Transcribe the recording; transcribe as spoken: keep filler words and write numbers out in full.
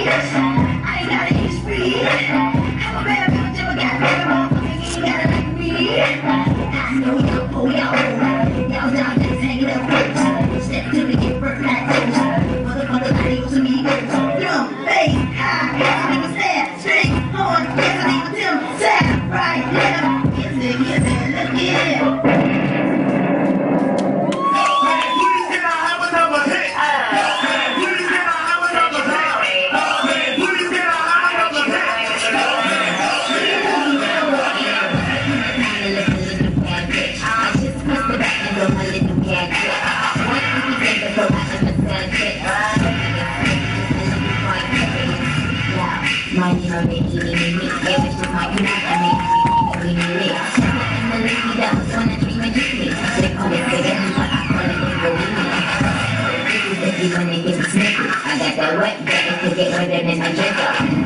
I ain't got any spree. I'm a bad bitch, never got better motherfucker, ain't gotta like me. I know y'all, oh y'all, y'all down just hanging up first. Step to the get burnt like toast. Motherfucker, adios amigos. Drum, bass, high, yes, nigga sad, string, horn, yes, I nigga Tim, sad, right, left, yes, nigga, yes, nigga, look, yeah. Money on the eating me, it was just my beauty that made me really lit. And the lady that was on the dream and just me. They call it bigger, but I call it believe me. This is the when they get me snippy. I got that wet, better to get wetter than a jigger.